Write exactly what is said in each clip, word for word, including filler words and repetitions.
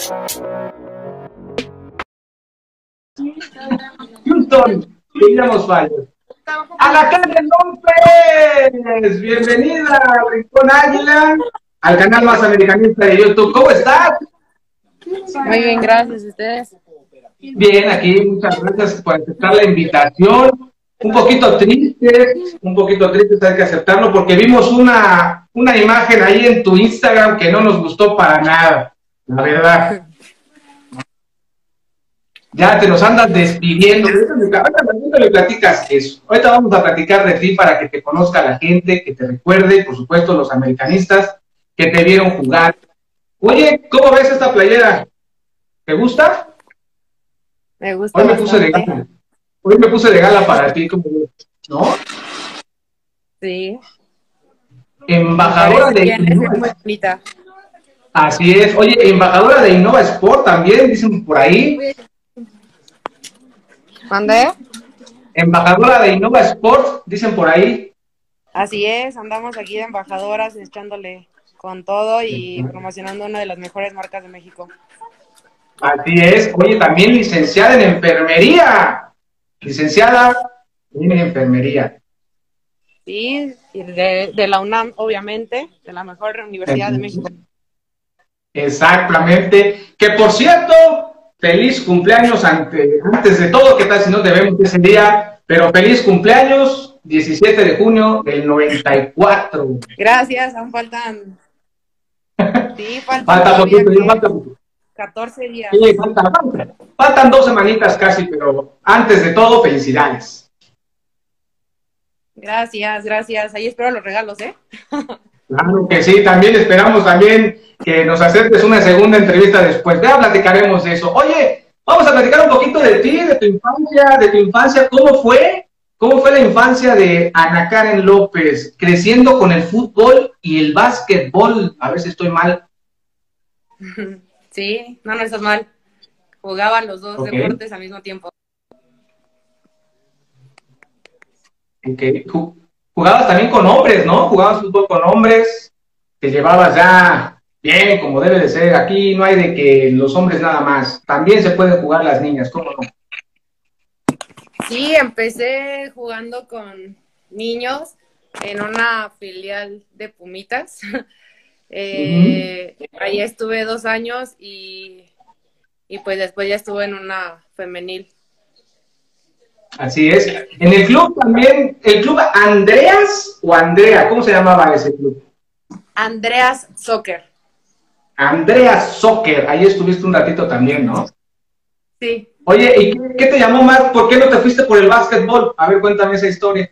Houston, teníamos fallos. A la calle López, bienvenida a Rincón Águila, al canal más americanista de YouTube. ¿Cómo estás? Muy bien, gracias. ¿Ustedes? Bien, aquí, muchas gracias por aceptar la invitación. Un poquito triste, un poquito triste, hay que aceptarlo, porque vimos una, una imagen ahí en tu Instagram que no nos gustó para nada, la verdad. Ya te nos andas despidiendo. Ahorita le platicas eso. Ahorita vamos a platicar de ti para que te conozca la gente, que te recuerde, por supuesto, los americanistas que te vieron jugar. Oye, ¿cómo ves esta playera? ¿Te gusta? Me gusta Hoy me puse de bastante. gala. Hoy me puse de gala para ti, ¿cómo ves? ¿No? Sí. Embajadora Parece de bien, es muy Innova. bonita. Así es. Oye, embajadora de Innova Sport también, dicen por ahí. ¿Mandé? Embajadora de Innova Sport, dicen por ahí. Así es, andamos aquí de embajadoras echándole con todo y promocionando una de las mejores marcas de México. Así es. Oye, también licenciada en enfermería. Licenciada en enfermería. Sí, y de, de la UNAM, obviamente, de la mejor universidad de México. Exactamente. Que por cierto, feliz cumpleaños ante, antes de todo, ¿qué tal si no te vemos ese día? Pero feliz cumpleaños, diecisiete de junio del noventa y cuatro. Gracias, aún faltan. Sí, faltan Falta todavía poquito, ya que falta poquito. catorce días. Sí, falta, falta. Faltan dos semanitas casi, pero antes de todo, felicidades. Gracias, gracias. Ahí espero los regalos, ¿eh? Claro que sí, también esperamos también que nos aceptes una segunda entrevista después. Ya platicaremos de eso. Oye, vamos a platicar un poquito de ti, de tu infancia, de tu infancia. ¿Cómo fue? ¿Cómo fue la infancia de Ana Karen López? Creciendo con el fútbol y el básquetbol. A ver si estoy mal. Sí, no, no estás mal. Jugaban los dos Okay. deportes al mismo tiempo. Okay. Jugabas también con hombres, ¿no? Jugabas fútbol con hombres, te llevabas ya bien, como debe de ser. Aquí no hay de que los hombres nada más. También se pueden jugar las niñas, ¿cómo no? Sí, empecé jugando con niños en una filial de Pumitas. eh, uh-huh. Ahí estuve dos años y, y pues después ya estuve en una femenil. Así es. En el club también, el club Andreas o Andrea, ¿cómo se llamaba ese club? Andreas Soccer. Andreas Soccer, ahí estuviste un ratito también, ¿no? Sí. Oye, ¿y qué te llamó más? ¿Por qué no te fuiste por el básquetbol? A ver, cuéntame esa historia.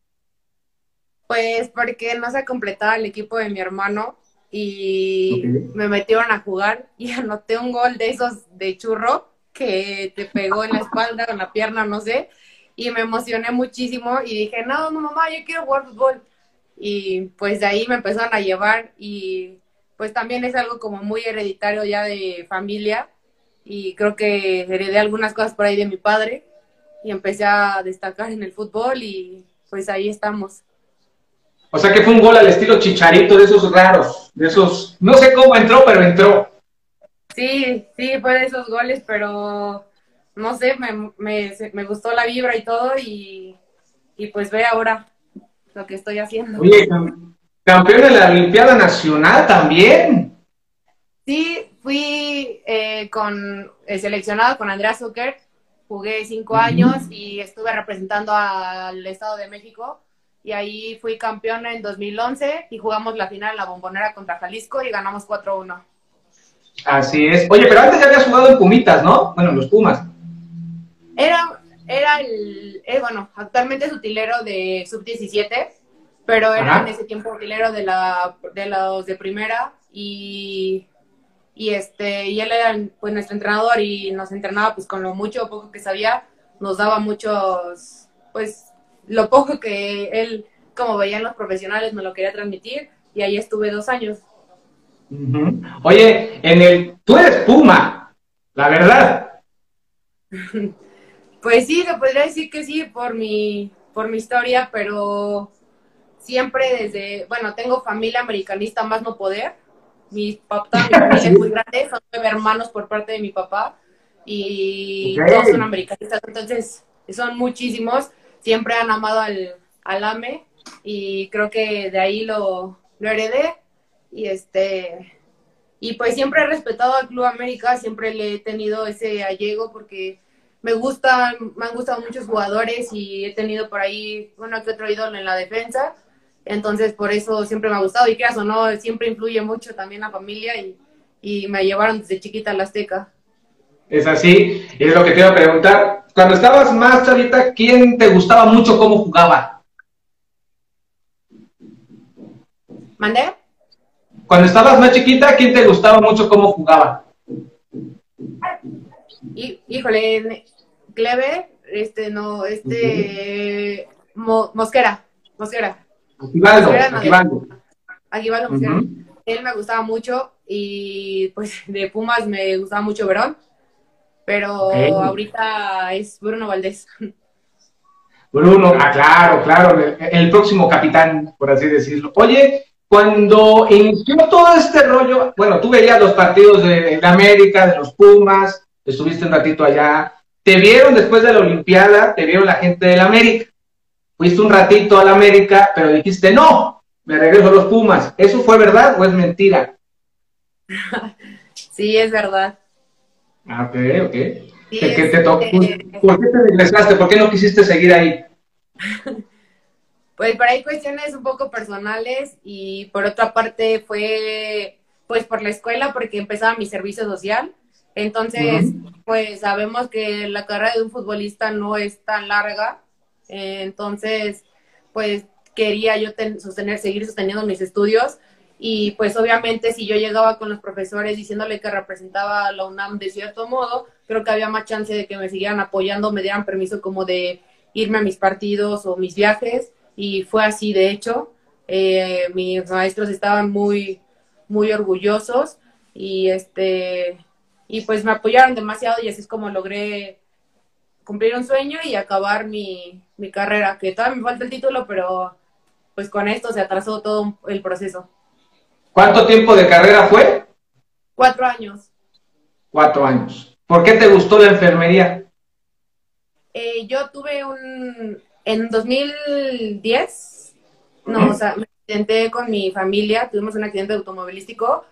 Pues porque no se completaba el equipo de mi hermano y okay. me metieron a jugar y anoté un gol de esos de churro que te pegó en la espalda o en la pierna, no sé, y me emocioné muchísimo y dije, no, no, mamá, yo quiero jugar fútbol. Y pues de ahí me empezaron a llevar y pues también es algo como muy hereditario ya de familia y creo que heredé algunas cosas por ahí de mi padre y empecé a destacar en el fútbol y pues ahí estamos. O sea que fue un gol al estilo Chicharito, de esos raros, de esos, no sé cómo entró, pero entró. Sí, sí, fue de esos goles, pero no sé, me, me, me gustó la vibra y todo y, y pues ve ahora lo que estoy haciendo. Oye, campeón de la Olimpiada Nacional también. Sí, fui eh, con eh, seleccionado con Andrea Zucker, jugué cinco uh-huh. años y estuve representando al Estado de México y ahí fui campeona en dos mil once y jugamos la final en la Bombonera contra Jalisco y ganamos cuatro uno. Así es. Oye, pero antes ya habías jugado en Pumitas, ¿no? Bueno, los Pumas. Era, era el, eh, bueno, actualmente es utilero de sub diecisiete, pero era Ajá. en ese tiempo utilero de, la, de los de primera y, y, este, y él era pues nuestro entrenador y nos entrenaba pues con lo mucho o poco que sabía, nos daba muchos, pues lo poco que él, como veían los profesionales, me lo quería transmitir y ahí estuve dos años. Uh-huh. Oye, en el, tú eres Puma, la verdad. Pues sí, se podría decir que sí por mi, por mi historia, pero siempre desde, bueno, tengo familia americanista más no poder, Mi papá, mi familia es muy grande, son nueve hermanos por parte de mi papá y okay. todos son americanistas, entonces son muchísimos, siempre han amado al, al A M E y creo que de ahí lo, lo heredé y este y pues siempre he respetado al Club América, siempre le he tenido ese allego porque me gustan, me han gustado muchos jugadores y he tenido por ahí uno que otro ídolo en la defensa. Entonces, por eso siempre me ha gustado. Y quieras o no, siempre influye mucho también la familia y, y me llevaron desde chiquita a la Azteca. Es así, y es lo que te iba a preguntar. Cuando estabas más chavita, ¿quién te gustaba mucho cómo jugaba? ¿Mandé? Cuando estabas más chiquita, ¿quién te gustaba mucho cómo jugaba? Y, híjole, Cleve, este, no, este, uh-huh. Mo, Mosquera, Mosquera. Aguibaldo, Aguibaldo. Aguibaldo Mosquera. Uh-huh. Él me gustaba mucho y pues de Pumas me gustaba mucho Verón, pero okay. ahorita es Bruno Valdés. Bruno, ah, claro, claro, el, el próximo capitán, por así decirlo. Oye, cuando inició todo este rollo, bueno, tú veías los partidos de, de América, de los Pumas, estuviste un ratito allá, te vieron después de la Olimpiada, te vieron la gente del América. Fuiste un ratito a la América, pero dijiste, no, me regreso a los Pumas. ¿Eso fue verdad o es mentira? Sí, es verdad. Ah, ok, ok. Sí, ¿Qué, qué te to- eh... ¿Por qué te regresaste? ¿Por qué no quisiste seguir ahí? Pues por ahí cuestiones un poco personales y por otra parte fue pues por la escuela porque empezaba mi servicio social. Entonces, uh-huh. pues sabemos que la carrera de un futbolista no es tan larga. Entonces, pues quería yo ten, sostener, seguir sosteniendo mis estudios y pues obviamente si yo llegaba con los profesores diciéndole que representaba a la UNAM de cierto modo, creo que había más chance de que me siguieran apoyando, me dieran permiso como de irme a mis partidos o mis viajes y fue así de hecho. Eh, mis maestros estaban muy, muy orgullosos y este y pues me apoyaron demasiado y así es como logré cumplir un sueño y acabar mi, mi carrera, que todavía me falta el título, pero pues con esto se atrasó todo el proceso. ¿Cuánto tiempo de carrera fue? Cuatro años. Cuatro años. ¿Por qué te gustó la enfermería? Eh, yo tuve un... En dos mil diez, no, uh-huh. o sea, me accidenté con mi familia, tuvimos un accidente automovilístico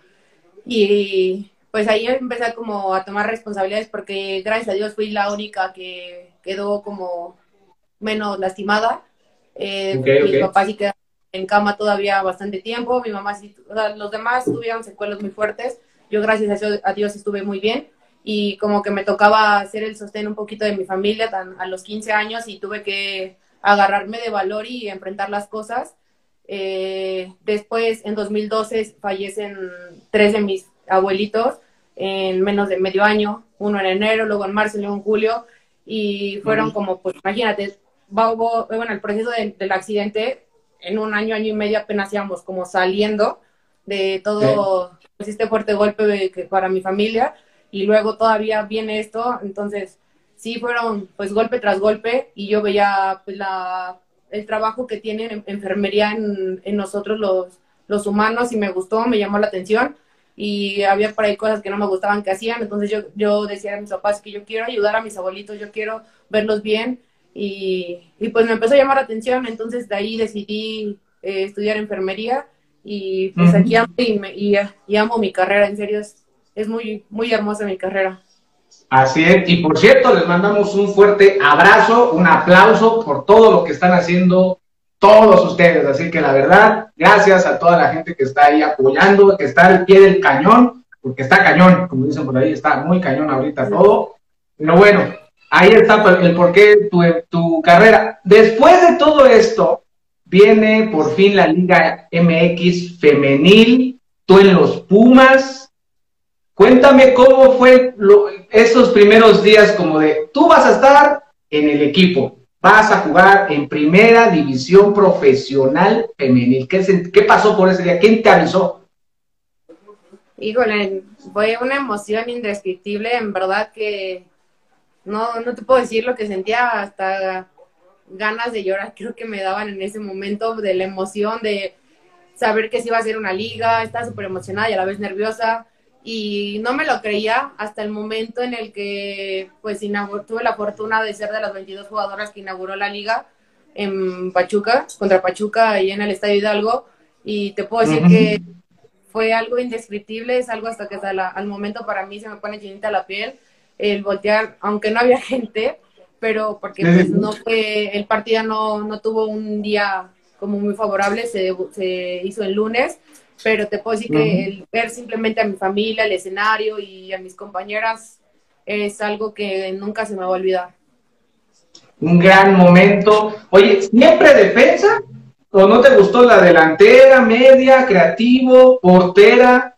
y pues ahí empecé como a tomar responsabilidades porque gracias a Dios fui la única que quedó como menos lastimada. Eh, okay, mis okay. papás sí quedaron en cama todavía bastante tiempo, mi mamá sí, o sea, los demás tuvieron secuelas muy fuertes, yo gracias a Dios, a Dios estuve muy bien y como que me tocaba hacer el sostén un poquito de mi familia tan, a los quince años y tuve que agarrarme de valor y enfrentar las cosas. Eh, después, en dos mil doce, fallecen tres de mis abuelitos en menos de medio año, uno en enero, luego en marzo, luego en julio, y fueron uh-huh. como, pues imagínate, bueno, el proceso de, del accidente, en un año, año y medio apenas íbamos como saliendo de todo sí. pues, este fuerte golpe que para mi familia, y luego todavía viene esto, entonces sí fueron pues golpe tras golpe, y yo veía pues la... el trabajo que tienen en enfermería en, en nosotros los, los humanos y me gustó, me llamó la atención y había por ahí cosas que no me gustaban que hacían, entonces yo, yo decía a mis papás que yo quiero ayudar a mis abuelitos, yo quiero verlos bien y, y pues me empezó a llamar la atención, entonces de ahí decidí eh, estudiar enfermería y pues uh-huh. aquí amo y, me, y, y amo mi carrera, en serio es, es muy, muy hermosa mi carrera. Así es, y por cierto, les mandamos un fuerte abrazo, un aplauso por todo lo que están haciendo todos ustedes, así que la verdad, gracias a toda la gente que está ahí apoyando, que está al pie del cañón, porque está cañón, como dicen por ahí, está muy cañón ahorita todo, pero bueno, ahí está el porqué de tu, tu carrera. Después de todo esto, viene por fin la Liga M X femenil, tú en los Pumas. Cuéntame cómo fue lo, esos primeros días como de, tú vas a estar en el equipo, vas a jugar en primera división profesional femenil. ¿Qué, se, qué pasó por ese día? ¿Quién te avisó? Híjole, fue una emoción indescriptible, en verdad que no, no te puedo decir lo que sentía, hasta ganas de llorar creo que me daban en ese momento de la emoción de saber que sí iba a ser una liga, estaba súper emocionada y a la vez nerviosa, y no me lo creía hasta el momento en el que pues tuve la fortuna de ser de las veintidós jugadoras que inauguró la liga en Pachuca, contra Pachuca, ahí en el Estadio Hidalgo, y te puedo decir uh-huh. que fue algo indescriptible, es algo hasta que hasta la, al momento para mí se me pone chinita la piel, el voltear, aunque no había gente, pero porque pues no fue, el partido no, no tuvo un día como muy favorable, se, se hizo el lunes, pero te puedo decir uh-huh. que el ver simplemente a mi familia, el escenario y a mis compañeras es algo que nunca se me va a olvidar. Un gran momento. Oye, ¿siempre defensa? ¿O no te gustó la delantera, media, creativo, portera?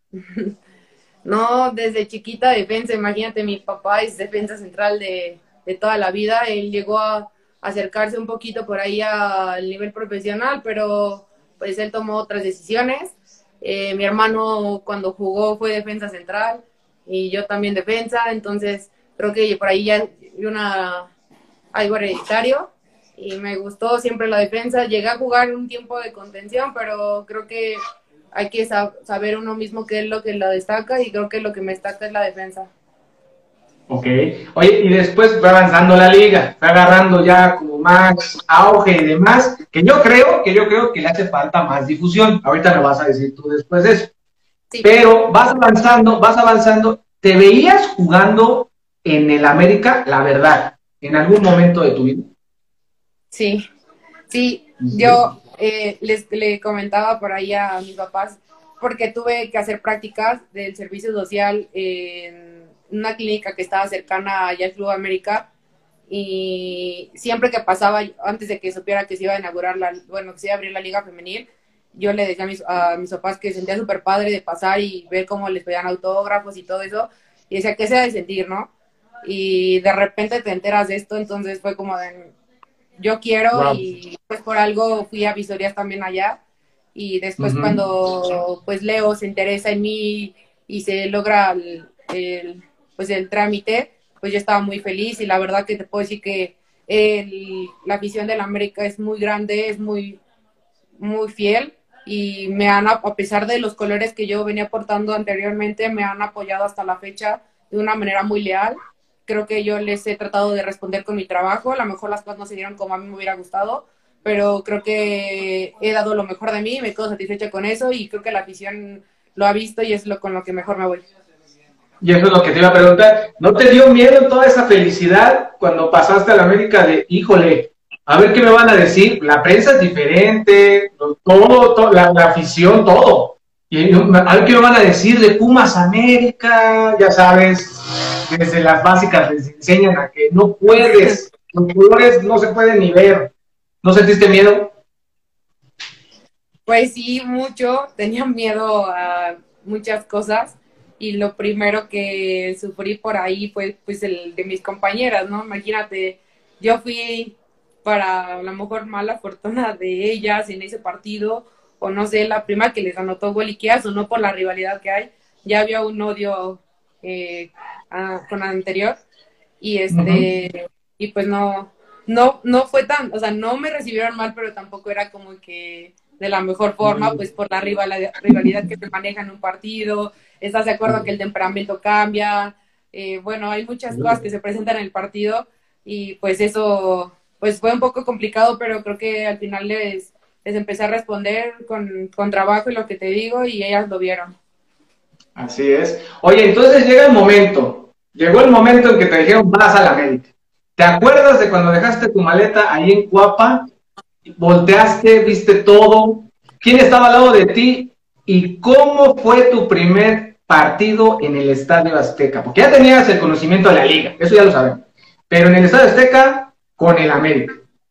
No, desde chiquita defensa. Imagínate, mi papá es defensa central de, de toda la vida. Él llegó a acercarse un poquito por ahí al nivel profesional, pero pues él tomó otras decisiones. Eh, mi hermano cuando jugó fue defensa central y yo también defensa, entonces creo que por ahí ya hay una, algo hereditario y me gustó siempre la defensa. Llegué a jugar un tiempo de contención, pero creo que hay que sab saber uno mismo qué es lo que lo destaca y creo que lo que me destaca es la defensa. Ok. Oye, y después fue avanzando la liga, fue agarrando ya como más auge y demás, que yo creo, que yo creo que le hace falta más difusión. Ahorita me vas a decir tú después de eso. Sí. Pero vas avanzando, vas avanzando. ¿Te veías jugando en el América, la verdad, en algún momento de tu vida? Sí, sí. sí. Yo eh, les le comentaba por ahí a mis papás, porque tuve que hacer prácticas del servicio social en una clínica que estaba cercana allá al Club América, y siempre que pasaba, antes de que supiera que se iba a inaugurar la, bueno, que se iba a abrir la liga femenil, yo le decía a mis, a mis papás que sentía súper padre de pasar y ver cómo les pedían autógrafos y todo eso, y decía, ¿qué se ha de sentir, no? Y de repente te enteras de esto, entonces fue como de, yo quiero, wow. Y pues por algo fui a visorías también allá, y después uh-huh. cuando pues Leo se interesa en mí y se logra el, el pues el trámite, pues yo estaba muy feliz, y la verdad que te puedo decir que el, la afición del América es muy grande, es muy, muy fiel, y me han, a pesar de los colores que yo venía portando anteriormente, me han apoyado hasta la fecha de una manera muy leal. Creo que yo les he tratado de responder con mi trabajo, a lo mejor las cosas no se dieron como a mí me hubiera gustado, pero creo que he dado lo mejor de mí, me quedo satisfecha con eso, y creo que la afición lo ha visto y es lo con lo que mejor me voy. Y eso es lo que te iba a preguntar. ¿No te dio miedo toda esa felicidad cuando pasaste a la América de, híjole, a ver qué me van a decir? La prensa es diferente, todo, todo la, la afición, todo. Y a ver qué me van a decir de Pumas América, ya sabes, desde las básicas les enseñan a que no puedes, los colores no se pueden ni ver. ¿No sentiste miedo? Pues sí, mucho. Tenía miedo a muchas cosas. Y lo primero que sufrí por ahí fue pues el de mis compañeras, ¿no? Imagínate, yo fui para a lo mejor mala fortuna de ellas en ese partido, o no sé, la prima que les anotó gol y o no por la rivalidad que hay, ya había un odio eh, a, con la anterior, y este, uh-huh. y pues no, no, no fue tan, o sea, no me recibieron mal, pero tampoco era como que de la mejor forma, pues por la rivalidad, rivalidad que se maneja en un partido. ¿Estás de acuerdo que el temperamento cambia? Eh, bueno, hay muchas cosas que se presentan en el partido, y pues eso pues fue un poco complicado, pero creo que al final les, les empecé a responder con, con trabajo y lo que te digo, y ellas lo vieron. Así es. Oye, entonces llega el momento, llegó el momento en que te dijeron vas a la América. ¿Te acuerdas de cuando dejaste tu maleta ahí en Cuapa? Volteaste, viste todo. ¿Quién estaba al lado de ti? ¿Y cómo fue tu primer partido en el Estadio Azteca? Porque ya tenías el conocimiento de la liga, eso ya lo sabemos. Pero en el Estadio Azteca, con el América.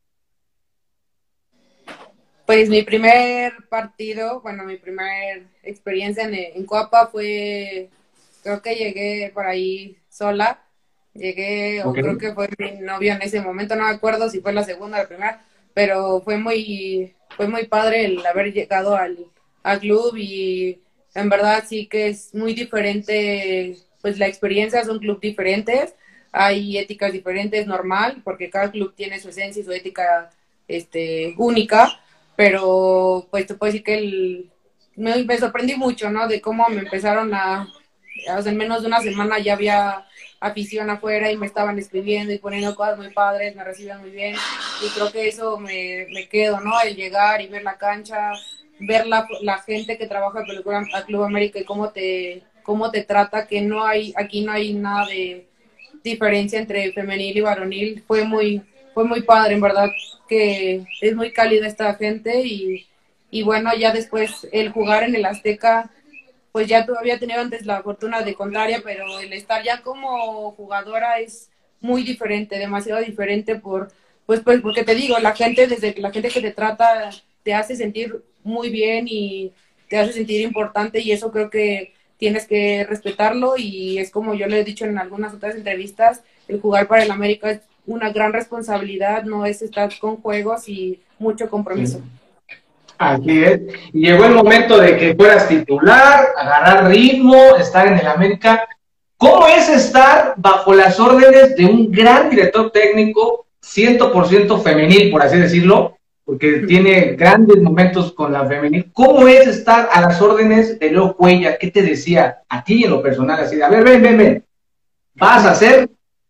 Pues mi primer partido, bueno, mi primer experiencia en, en Cuapa fue, creo que llegué por ahí sola. Llegué, okay. O creo que fue mi novio en ese momento, no me acuerdo si fue la segunda o la primera, pero fue muy, fue muy padre el haber llegado al, al club, y en verdad sí que es muy diferente, pues la experiencia, son clubes diferentes, hay éticas diferentes, normal, porque cada club tiene su esencia y su ética este, única, pero pues te puedo decir que el, me, me sorprendí mucho, ¿no? De cómo me empezaron a, o sea, en menos de una semana ya había afición afuera y me estaban escribiendo y poniendo cosas muy padres, me reciben muy bien, y creo que eso me, me quedo, ¿no? El llegar y ver la cancha, ver la, la gente que trabaja en Película a Club América y cómo te, cómo te trata, que no hay, aquí no hay nada de diferencia entre femenil y varonil, fue muy, fue muy padre, en verdad, que es muy cálida esta gente, y, y bueno, ya después el jugar en el Azteca, pues ya todavía tenido antes la fortuna de contraria, pero el estar ya como jugadora es muy diferente, demasiado diferente por, pues, pues porque te digo, la gente, desde la gente que te trata, te hace sentir muy bien y te hace sentir importante, y eso creo que tienes que respetarlo, y es como yo le he dicho en algunas otras entrevistas, el jugar para el América es una gran responsabilidad, no es estar con juegos y mucho compromiso. Así es. Y llegó el momento de que fueras titular, agarrar ritmo, estar en el América. ¿Cómo es estar bajo las órdenes de un gran director técnico, cien por ciento femenil, por así decirlo? Porque tiene grandes momentos con la femenil. ¿Cómo es estar a las órdenes de Leo Cuellar? ¿Qué te decía a ti en lo personal? Así de, a ver, ven, ven, ven. Vas a hacer.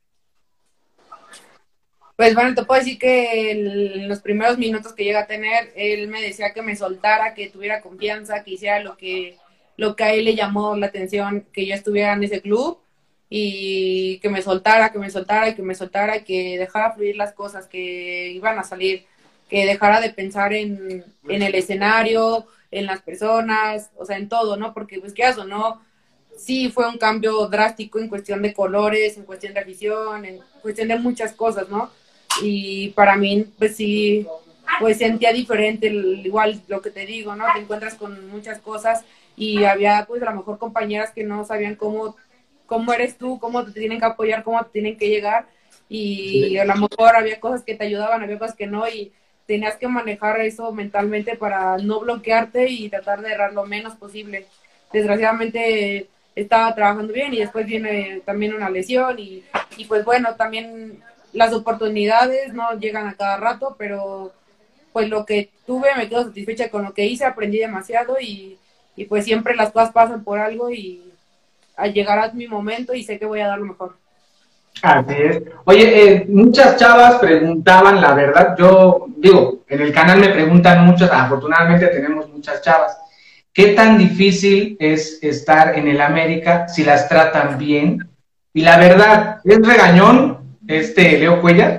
Pues bueno, te puedo decir que en los primeros minutos que llega a tener, él me decía que me soltara, que tuviera confianza, que hiciera lo que, lo que a él le llamó la atención, que yo estuviera en ese club, y que me soltara, que me soltara, que me soltara, que dejara fluir las cosas que iban a salir, que dejara de pensar en, en el escenario, en las personas, o sea, en todo, ¿no? Porque pues qué o no, sí fue un cambio drástico en cuestión de colores, en cuestión de afición, en cuestión de muchas cosas, ¿no? Y para mí, pues sí, pues sentía diferente, igual lo que te digo, ¿no? Te encuentras con muchas cosas, y había pues a lo mejor compañeras que no sabían cómo, cómo eres tú, cómo te tienen que apoyar, cómo te tienen que llegar, y a lo mejor había cosas que te ayudaban, había cosas que no, y tenías que manejar eso mentalmente para no bloquearte y tratar de errar lo menos posible. Desgraciadamente estaba trabajando bien, y después viene también una lesión, y, y pues bueno, también las oportunidades no llegan a cada rato, pero pues lo que tuve me quedo satisfecha con lo que hice, aprendí demasiado, y, y pues siempre las cosas pasan por algo, y al llegar a mi momento y sé que voy a dar lo mejor. Así es. Oye, eh, muchas chavas preguntaban, la verdad, yo digo, en el canal me preguntan muchas, afortunadamente tenemos muchas chavas, ¿qué tan difícil es estar en el América si las tratan bien? Y la verdad, ¿es regañón este Leo Cuellar?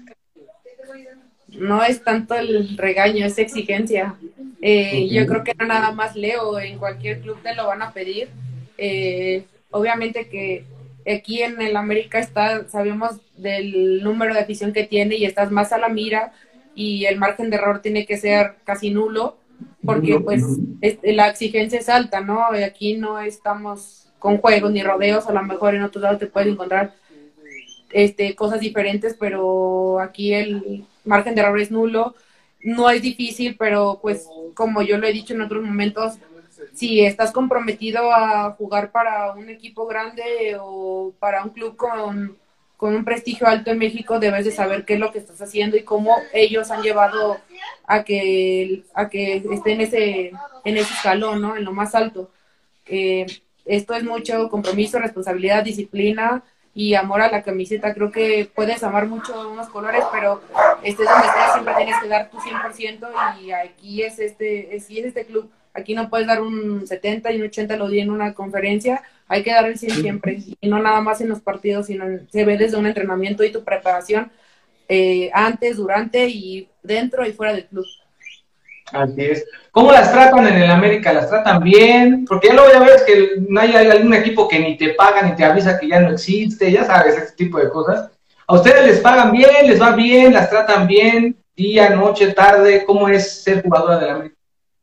No es tanto el regaño, es exigencia. Eh, Okay. yo creo que no nada más Leo, en cualquier club te lo van a pedir. Eh, obviamente que aquí en el América está, sabemos del número de afición que tiene, y estás más a la mira, y el margen de error tiene que ser casi nulo, porque pues es, la exigencia es alta, ¿no? Aquí no estamos con juegos ni rodeos, a lo mejor en otros lados te puedes encontrar este, cosas diferentes, pero aquí el margen de error es nulo. No es difícil, pero pues como yo lo he dicho en otros momentos, si estás comprometido a jugar para un equipo grande o para un club con, con un prestigio alto en México, debes de saber qué es lo que estás haciendo y cómo ellos han llevado a que, a que esté en ese, en ese escalón, ¿no? En lo más alto. Eh, esto es mucho compromiso, responsabilidad, disciplina y amor a la camiseta. Creo que puedes amar mucho unos colores, pero estés donde estés, siempre tienes que dar tu cien por ciento, y aquí es este, es, es este club. Aquí no puedes dar un setenta y un ochenta, lo di en una conferencia, hay que dar el cien siempre, y no nada más en los partidos, sino en, se ve desde un entrenamiento y tu preparación eh, antes, durante y dentro y fuera del club. Así es. ¿Cómo las tratan en el América? ¿Las tratan bien? Porque ya luego ya ves que no hay algún equipo que ni te paga ni te avisa que ya no existe, ya sabes, ese tipo de cosas. ¿A ustedes les pagan bien, les va bien, las tratan bien, día, noche, tarde? ¿Cómo es ser jugadora del América?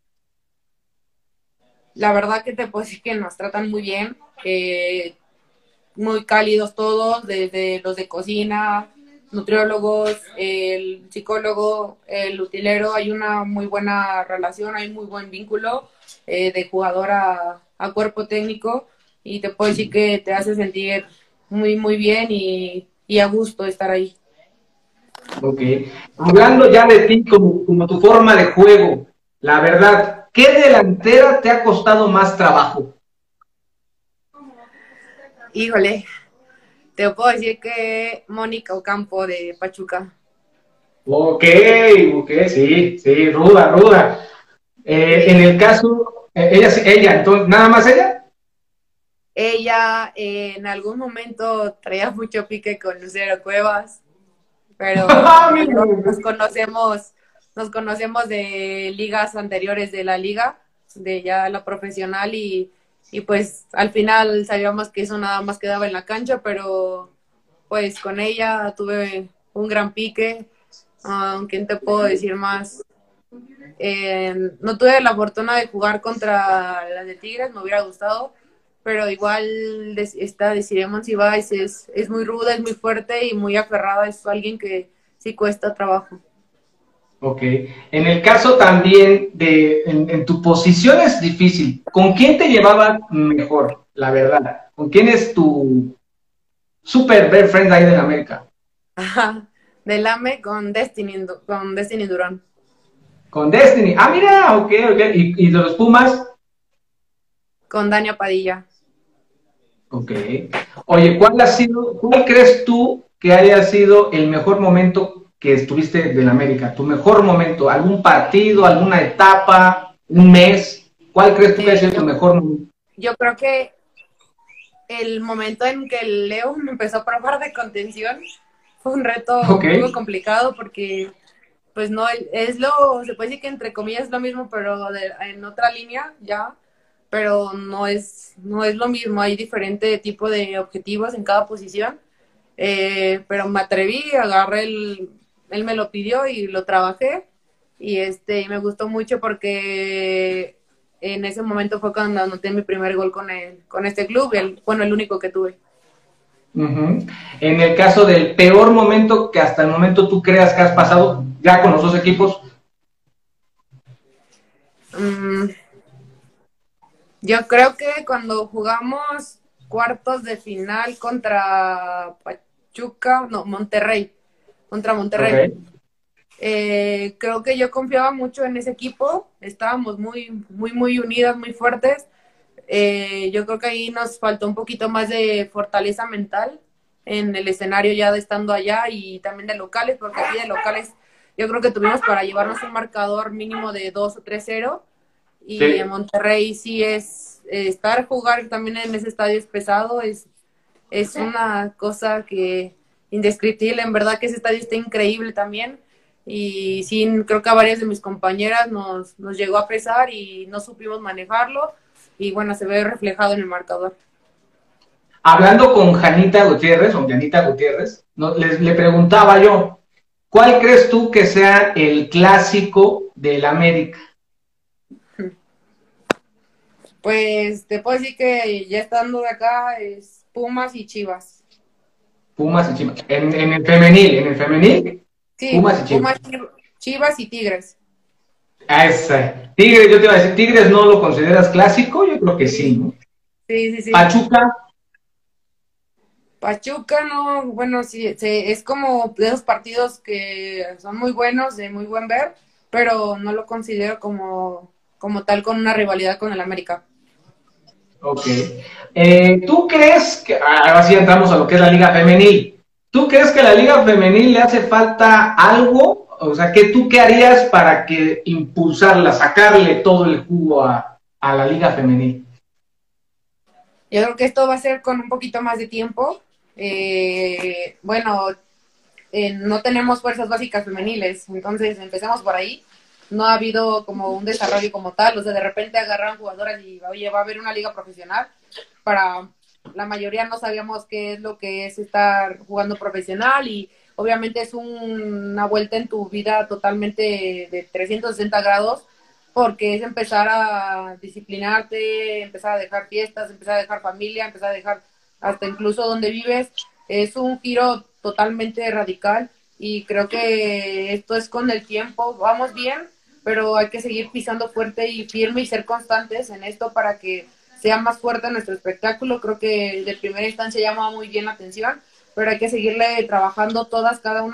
La verdad que te puedo decir que nos tratan muy bien, eh, muy cálidos todos, desde los de cocina, nutriólogos, el psicólogo, el utilero, hay una muy buena relación, hay muy buen vínculo eh, de jugador a, a cuerpo técnico, y te puedo decir que te hace sentir muy, muy bien y, y a gusto estar ahí. Ok. Hablando ya de ti como, como tu forma de juego, la verdad, ¿qué delantera te ha costado más trabajo? Híjole, te puedo decir que Mónica Ocampo de Pachuca. Ok, ok, sí, sí, ruda, ruda. Eh, en Sí, el caso, eh, ella, sí, ella, entonces, ¿nada más ella? ella eh, en algún momento traía mucho pique con Lucero Cuevas, pero pues no, nos conocemos, nos conocemos de ligas anteriores de la liga, de ya la profesional y, y pues al final sabíamos que eso nada más quedaba en la cancha, pero pues con ella tuve un gran pique, aunque uh, te puedo decir más. Eh, no tuve la fortuna de jugar contra las de Tigres, me hubiera gustado, pero igual des, esta de Sirema Monsiváis es, es muy ruda, es muy fuerte y muy aferrada, es alguien que sí cuesta trabajo. Ok. En el caso también de, en, en tu posición es difícil. ¿Con quién te llevabas mejor, la verdad? ¿Con quién es tu super best friend ahí de América? Ajá. Del A M E con Destiny, con Destiny Durán. Con Destiny. Ah, mira, ok, ok. ¿Y, y de los Pumas? Con Dania Padilla. Ok. Oye, ¿cuál ha sido, cuál crees tú que haya sido el mejor momento que estuviste del América? Tu mejor momento, algún partido, alguna etapa, un mes. ¿Cuál crees tú que haya Eh, sido tu yo, mejor momento? yo creo que el momento en que Leo me empezó a probar de contención fue un reto Ok. un poco complicado porque pues no, es lo, se puede decir que entre comillas es lo mismo, pero de, en otra línea ya, pero no es, no es lo mismo, hay diferente tipo de objetivos en cada posición, eh, pero me atreví, agarré el, él me lo pidió y lo trabajé, y este, y me gustó mucho porque en ese momento fue cuando anoté mi primer gol con el, con este club, el, bueno, el único que tuve. Uh-huh. En el caso del peor momento que hasta el momento tú creas que has pasado ya con los dos equipos. Mm, yo creo que cuando jugamos cuartos de final contra Pachuca, no, Monterrey, contra Monterrey. Ok. Eh, creo que yo confiaba mucho en ese equipo, estábamos muy, muy, muy unidas, muy fuertes. Eh, yo creo que ahí nos faltó un poquito más de fortaleza mental en el escenario ya de estando allá y también de locales, porque aquí de locales yo creo que tuvimos para llevarnos un marcador mínimo de dos o tres cero y en Sí. Monterrey sí es eh, estar jugar también en ese estadio es pesado, es, es una cosa que indescriptible, en verdad que ese estadio está increíble también y sí, creo que a varias de mis compañeras nos, nos llegó a pesar y no supimos manejarlo y bueno, se ve reflejado en el marcador. Hablando con Janita Gutiérrez, o Janita Gutiérrez, no, les, le preguntaba yo, ¿cuál crees tú que sea el clásico del América? Pues te puedo decir que ya estando de acá es Pumas y Chivas. Pumas y Chivas. En, en el femenil, en el femenil, Sí, Pumas y Chivas. Pumas, Chivas y Tigres. Ah, esa. Tigres, yo te iba a decir, ¿Tigres no lo consideras clásico? Yo creo que sí, Sí, ¿no? sí, sí, sí. Pachuca. Pachuca, no, bueno, sí, se, es como de esos partidos que son muy buenos, de muy buen ver, pero no lo considero como, como tal con una rivalidad con el América. Ok. Eh, ¿Tú crees que, ahora sí entramos a lo que es la Liga Femenil, ¿tú crees que a la Liga Femenil le hace falta algo? O sea, ¿qué, ¿tú qué harías para que impulsarla, sacarle todo el jugo a, a la Liga Femenil? Yo creo que esto va a ser con un poquito más de tiempo. Eh, bueno, eh, no tenemos fuerzas básicas femeniles, entonces empecemos por ahí. No ha habido como un desarrollo como tal, o sea, de repente agarran jugadoras y, oye, va a haber una liga profesional. Para la mayoría no sabíamos qué es lo que es estar jugando profesional y obviamente es un, una vuelta en tu vida totalmente de trescientos sesenta grados porque es empezar a disciplinarte, empezar a dejar fiestas, empezar a dejar familia, empezar a dejar hasta incluso donde vives. Es un giro totalmente radical y creo que esto es con el tiempo. Vamos bien, pero hay que seguir pisando fuerte y firme y ser constantes en esto para que sea más fuerte nuestro espectáculo. Creo que de primera instancia llama muy bien la atención, pero hay que seguirle trabajando todas, cada una,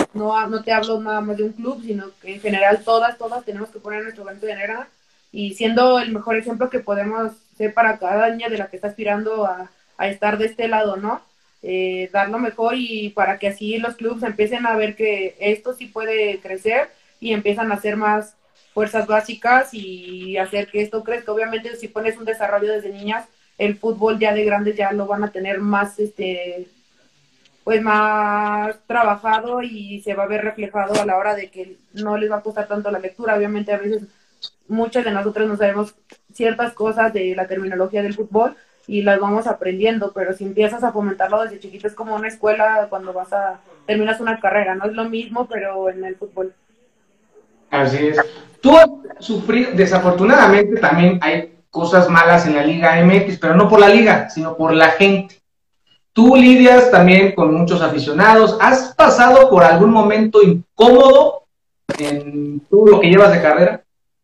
no, no te hablo nada más de un club, sino que en general todas, todas tenemos que poner nuestro granito de arena y siendo el mejor ejemplo que podemos ser para cada niña de la que está aspirando a, a estar de este lado, ¿no? Eh, dar lo mejor y para que así los clubes empiecen a ver que esto sí puede crecer y empiezan a hacer más fuerzas básicas y hacer que esto crezca. Obviamente si pones un desarrollo desde niñas, el fútbol ya de grandes ya lo van a tener más, este, pues más trabajado y se va a ver reflejado a la hora de que no les va a costar tanto la lectura. Obviamente a veces muchos de nosotros no sabemos ciertas cosas de la terminología del fútbol y las vamos aprendiendo, pero si empiezas a fomentarlo desde chiquito es como una escuela cuando vas a, terminas una carrera, no es lo mismo, pero en el fútbol. Así es. Tú has sufrido, desafortunadamente también hay cosas malas en la Liga M X, pero no por la liga, sino por la gente. Tú lidias también con muchos aficionados. ¿Has pasado por algún momento incómodo en todo lo que llevas de carrera?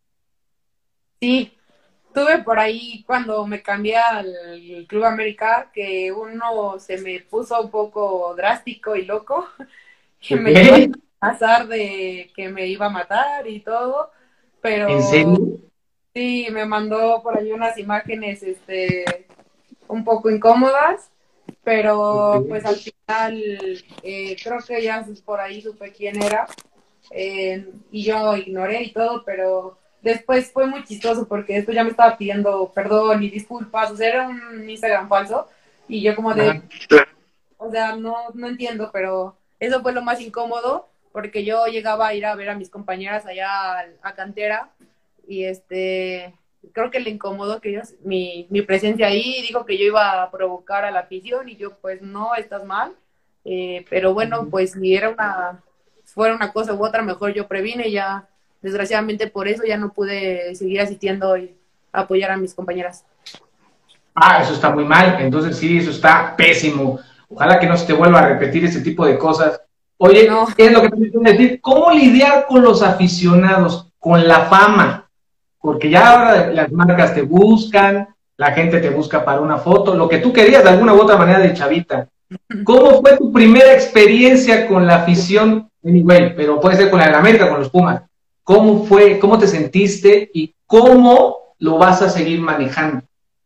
Sí, tuve por ahí cuando me cambié al Club América que uno se me puso un poco drástico y loco y me llegó ¿Okay? a pasar de que me iba a matar y todo, ¿En pero serio? sí, me mandó por ahí unas imágenes este, un poco incómodas, pero Okay. pues al final eh, creo que ya por ahí supe quién era eh, y yo ignoré y todo, pero después fue muy chistoso porque después ya me estaba pidiendo perdón y disculpas, o sea, era un Instagram falso y yo como Ajá. de, o sea, no, no entiendo, pero eso fue lo más incómodo porque yo llegaba a ir a ver a mis compañeras allá a, a Cantera y este, creo que le incomodó que ellos, mi, mi presencia ahí, dijo que yo iba a provocar a la afición y yo pues no, estás mal, eh, pero bueno, pues si era una, fuera una cosa u otra, mejor yo previne, ya desgraciadamente por eso ya no pude seguir asistiendo y apoyar a mis compañeras. Ah, eso está muy mal. Entonces sí, eso está pésimo. Ojalá que no se te vuelva a repetir ese tipo de cosas. No, Oye, es lo que te quiero decir. ¿Cómo lidiar con los aficionados, con la fama? Porque ya ahora las marcas te buscan, la gente te busca para una foto, lo que tú querías de alguna u otra manera de chavita. ¿Cómo fue tu primera experiencia con la afición? Anyway, pero puede ser con la de América, con los Pumas. ¿Cómo fue? ¿Cómo te sentiste? ¿Y cómo lo vas a seguir manejando?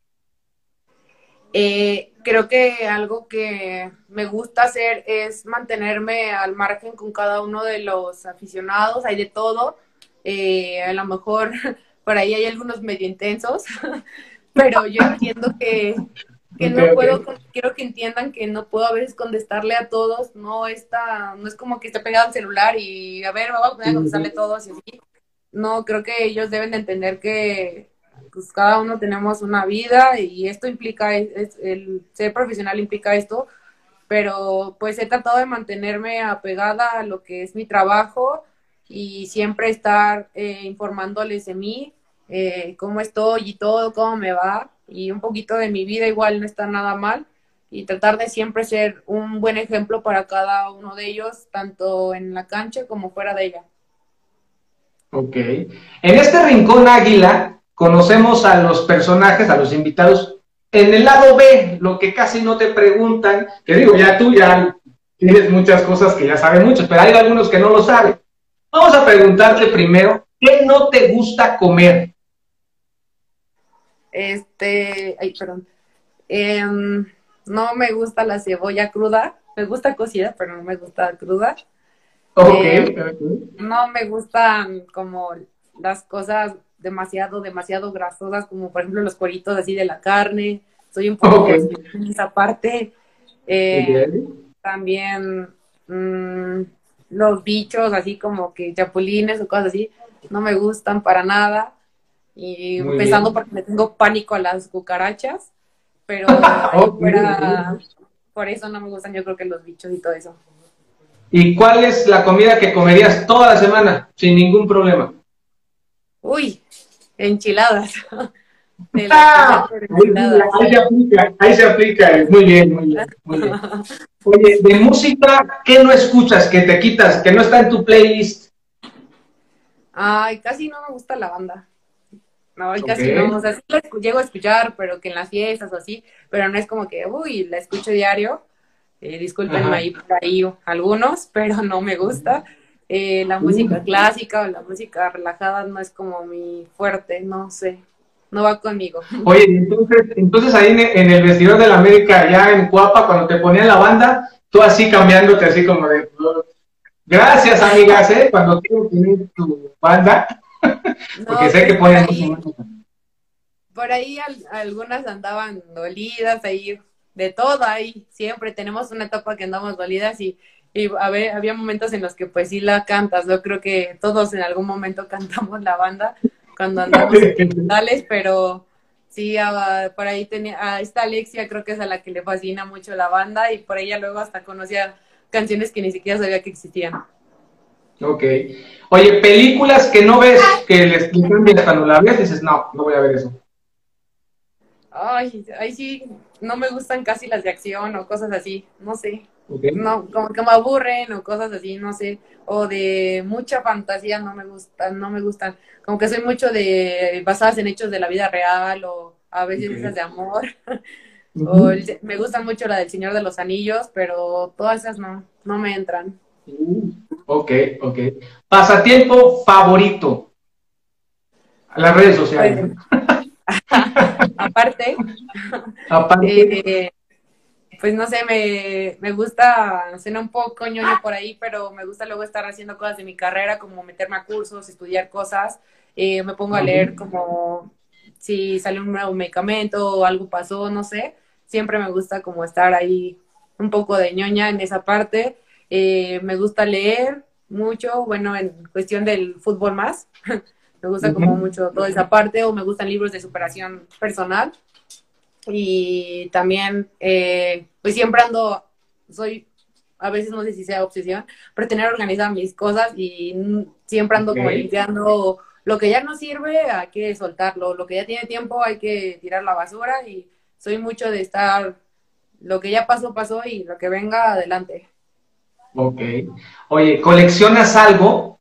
Eh, creo que algo que me gusta hacer es mantenerme al margen con cada uno de los aficionados, hay de todo, eh, a lo mejor por ahí hay algunos medio intensos, pero yo entiendo que, que Ok, no ok. puedo, quiero que entiendan que no puedo a veces contestarle a todos, no está, no es como que esté pegado al celular y a ver, vamos a poner a Sí, contestarle a sí. todos y así. No, creo que ellos deben de entender que pues cada uno tenemos una vida y esto implica, es, el ser profesional implica esto, pero pues he tratado de mantenerme apegada a lo que es mi trabajo y siempre estar eh, informándoles de mí, eh, cómo estoy y todo, cómo me va y un poquito de mi vida igual no está nada mal y tratar de siempre ser un buen ejemplo para cada uno de ellos, tanto en la cancha como fuera de ella. Ok. En este Rincón Águila conocemos a los personajes, a los invitados, en el lado B, lo que casi no te preguntan, que digo, ya tú ya tienes muchas cosas que ya saben muchos, pero hay algunos que no lo saben. Vamos a preguntarte primero, ¿qué no te gusta comer? Este, ay, perdón. Eh, no me gusta la cebolla cruda, me gusta cocida, pero no me gusta cruda. Ok, Eh, ok. no me gustan como las cosas demasiado, demasiado grasosas, como por ejemplo los cueritos así de la carne. Soy un Ok. poco especial en esa parte. Eh, Ok. también mmm, los bichos, así como que chapulines o cosas así, no me gustan para nada. Y Muy empezando bien. porque me tengo pánico a las cucarachas, pero de ahí Ok, fuera, ok. por eso no me gustan yo creo que los bichos y todo eso. ¿Y cuál es la comida que comerías toda la semana sin ningún problema? Uy, enchiladas. De las que sean ¡Ah! por Ahí, sí, enchiladas. ahí se aplica, ahí se aplica. Muy bien, muy bien, muy bien. Oye, de música, ¿qué no escuchas? Que te quitas, que no está en tu playlist. Ay, casi no me gusta la banda. No, ay, Ok. casi no. O sea, sí la escu- llego a escuchar, pero que en las fiestas o así, pero no es como que, uy, la escucho diario. Eh, discúlpenme Ajá. ahí por ahí algunos, pero no me gusta. Eh, la música clásica o la música relajada no es como mi fuerte, no sé, no va conmigo. Oye, entonces, entonces ahí en, en el vestidor de la América, ya en Cuapa, cuando te ponían la banda, tú así cambiándote así como de, gracias amigas, ¿eh? Cuando quiero tener tu banda, porque No, sé que pues por ponen mucha ahí, banda. por ahí al- algunas andaban dolidas, ahí de todo, ahí siempre tenemos una etapa que andamos dolidas y, y a ver, había momentos en los que pues sí la cantas, yo creo que todos en algún momento cantamos la banda cuando andamos sentimentales, pero sí, ah, por ahí tenía, a esta Alexia creo que es a la que le fascina mucho la banda y por ella luego hasta conocía canciones que ni siquiera sabía que existían. Ok. Oye, películas que no ves, que les le cambias cuando la ves, dices, no, no voy a ver eso. Ay, ay, sí, no me gustan casi las de acción o cosas así, no sé. Ok. No, como que me aburren o cosas así, no sé. O de mucha fantasía no me gustan, no me gustan. Como que soy mucho de basadas en hechos de la vida real o a veces esas Ok. de amor. O Ujú. el- me gustan mucho la del Señor de los Anillos, pero todas esas no, no me entran. Uh, ok, ok. Pasatiempo favorito. Las redes sociales, Pues, ¿no? aparte, Aparte. eh, pues no sé, me, me gusta, suena un poco ñoño por ahí, pero me gusta luego estar haciendo cosas de mi carrera, como meterme a cursos, estudiar cosas. Eh, me pongo a leer Ujú. como si sale un nuevo medicamento o algo pasó, no sé. Siempre me gusta como estar ahí un poco de ñoña en esa parte. Eh, me gusta leer mucho, bueno, en cuestión del fútbol más. Me gusta como Ujú. mucho toda esa parte, o me gustan libros de superación personal y también, eh, pues siempre ando, soy, a veces no sé si sea obsesión, pero tener organizadas mis cosas y siempre ando como Ok. limpiando lo que ya no sirve, hay que soltarlo, lo que ya tiene tiempo hay que tirar la basura y soy mucho de estar, lo que ya pasó, pasó y lo que venga adelante. Ok. Oye, ¿coleccionas algo?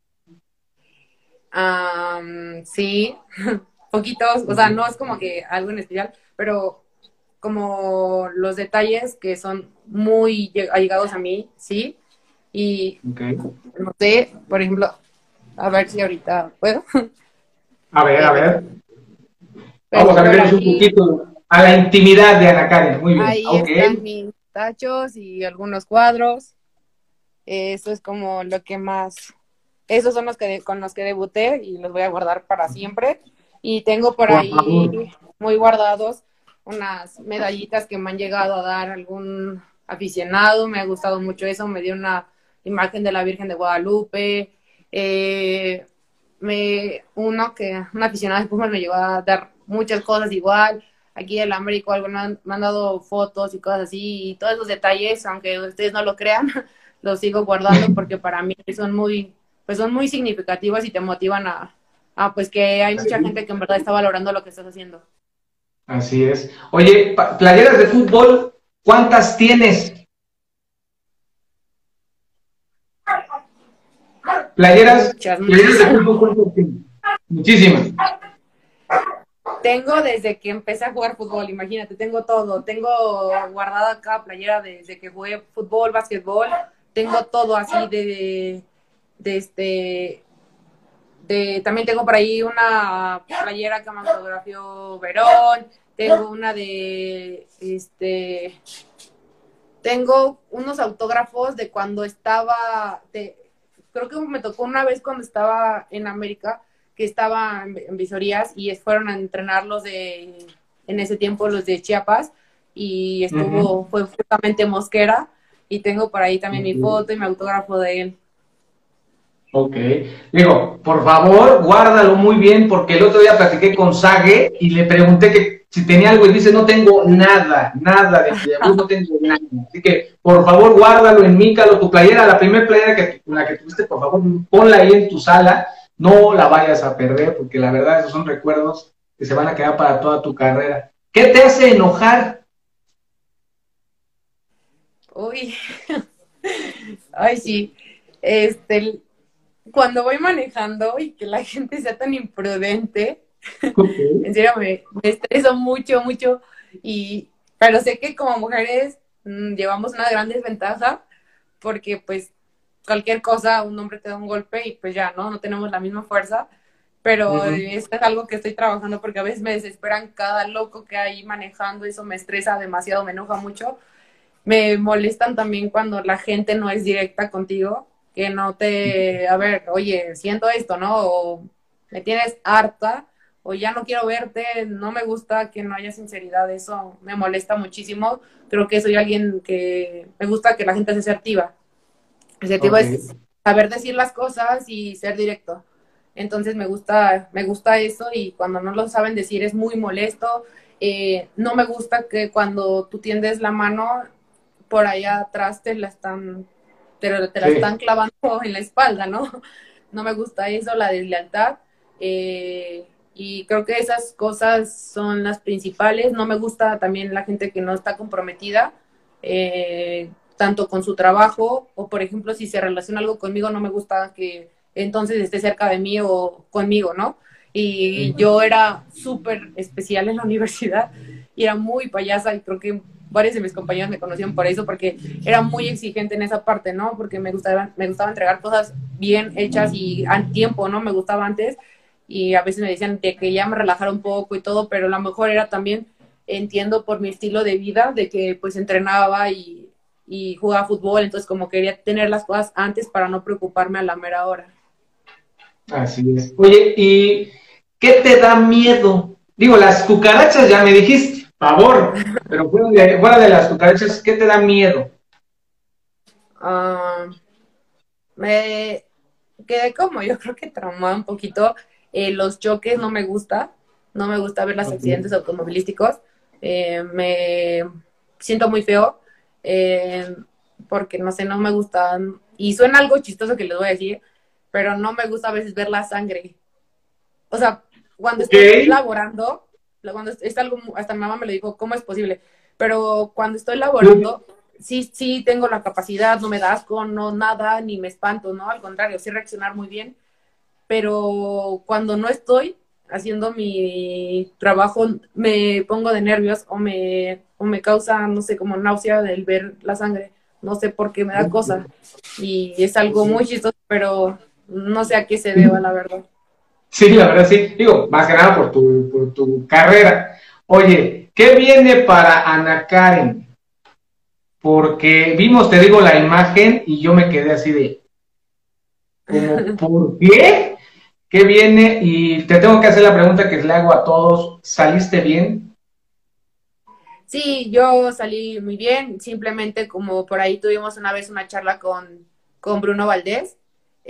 Um, sí, poquitos, o sea, no es como que algo en especial, pero como los detalles que son muy allegados a mí, sí, y Ok. no sé, por ejemplo, a ver si ahorita puedo. A ver, a Eh, ver. por Vamos a ejemplo, meternos un aquí, poquito a la intimidad de Ana Karen. Muy bien. ahí Ok. están mis tachos y algunos cuadros. Eso es como lo que más, esos son los que con los que debuté y los voy a guardar para siempre. Y tengo por Por ahí favor. muy guardados unas medallitas que me han llegado a dar algún aficionado, me ha gustado mucho eso, me dio una imagen de la Virgen de Guadalupe, eh, me, uno que, un aficionado de Pumas me llegó a dar muchas cosas igual, aquí en el América algo me han, me han dado fotos y cosas así, y todos esos detalles, aunque ustedes no lo crean, los sigo guardando porque para mí son muy, pues son muy significativas y te motivan a, a pues que hay mucha Así, gente que en verdad está valorando lo que estás haciendo. así es. Oye, pa- playeras de fútbol, ¿cuántas tienes? Playeras, Muchas, playeras muchas. de fútbol, ¿cuántas tienes? Muchísimas. Tengo desde que empecé a jugar fútbol, imagínate, tengo todo. Tengo guardada acá playera desde que jugué fútbol, básquetbol. Tengo todo así de, de este, de, también tengo por ahí una playera que me autografió Verón. Tengo una de, este, tengo unos autógrafos de cuando estaba, de, creo que me tocó una vez cuando estaba en América, que estaba en, en visorías y fueron a entrenar los de, en ese tiempo los de Chiapas y Ujú. estuvo, fue justamente Mosquera y tengo por ahí también mi Ok. foto y mi autógrafo de él. Ok. Digo, por favor, guárdalo muy bien, porque el otro día platiqué con Sage y le pregunté que si tenía algo y dice, no tengo nada, nada de mi debut, no tengo nada. Así que, por favor, guárdalo, enmícalo, tu playera, la primera playera que, la que tuviste, por favor, ponla ahí en tu sala, no la vayas a perder, porque la verdad, esos son recuerdos que se van a quedar para toda tu carrera. ¿Qué te hace enojar? Uy, ay sí, este, cuando voy manejando y que la gente sea tan imprudente, Ok. en serio me, me estreso mucho, mucho, y, pero sé que como mujeres mm, llevamos una gran desventaja porque pues cualquier cosa, un hombre te da un golpe y pues ya, ¿no? No tenemos la misma fuerza, pero Ujú. esto es algo que estoy trabajando porque a veces me desesperan cada loco que hay manejando, eso me estresa demasiado, me enoja mucho. Me molestan también cuando la gente no es directa contigo, que no te, a ver, oye, siento esto, ¿no? O me tienes harta, o ya no quiero verte, no me gusta que no haya sinceridad, eso me molesta muchísimo. Creo que soy alguien que me gusta que la gente sea asertiva. Asertivo Ok, es saber decir las cosas y ser directo. Entonces me gusta, me gusta eso y cuando no lo saben decir es muy molesto. Eh, no me gusta que cuando tú tiendes la mano por allá atrás te la están, te, te la sí. están clavando en la espalda, ¿no? No me gusta eso, la deslealtad. Eh, y creo que esas cosas son las principales. No me gusta también la gente que no está comprometida, eh, tanto con su trabajo o, por ejemplo, si se relaciona algo conmigo, no me gusta que entonces esté cerca de mí o conmigo, ¿no? Y Ujú. yo era súper especial en la universidad y era muy payasa y creo que varios de mis compañeros me conocían por eso, porque era muy exigente en esa parte, ¿no? Porque me gustaba, me gustaba entregar cosas bien hechas y a tiempo, ¿no? Me gustaba antes y a veces me decían de que ya me relajara un poco y todo, pero lo mejor era también, entiendo por mi estilo de vida, de que pues entrenaba y, y jugaba fútbol, entonces como quería tener las cosas antes para no preocuparme a la mera hora. Así es. Oye, ¿y qué te da miedo? Digo, las cucarachas ya me dijiste, favor, pero fuera de, fuera de las cucarachas, ¿qué te da miedo? Uh, me quedé como yo creo que traumada un poquito. Eh, los choques no me gusta, no me gusta ver los Ok. accidentes automovilísticos. Eh, me siento muy feo eh, porque no sé, no me gusta. Y suena algo chistoso que les voy a decir, pero no me gusta a veces ver la sangre. O sea, cuando Ok. estoy laborando, cuando es algo, hasta mi mamá me lo dijo, ¿cómo es posible? Pero cuando estoy laborando, sí, sí tengo la capacidad, no me da asco, no nada, ni me espanto, ¿no? Al contrario, sí reaccionar muy bien, pero cuando no estoy haciendo mi trabajo, me pongo de nervios o me, o me causa, no sé, como náusea del ver la sangre, no sé por qué me da cosa. Y es algo muy chistoso, pero no sé a qué se deba, la verdad. Sí, la verdad sí. Digo, más que nada por tu, por tu carrera. Oye, ¿qué viene para Ana Karen? Porque vimos, te digo, la imagen y yo me quedé así de, como, ¿por qué? ¿Qué viene? Y te tengo que hacer la pregunta que le hago a todos. ¿Saliste bien? Sí, yo salí muy bien, simplemente como por ahí tuvimos una vez una charla con, con Bruno Valdés,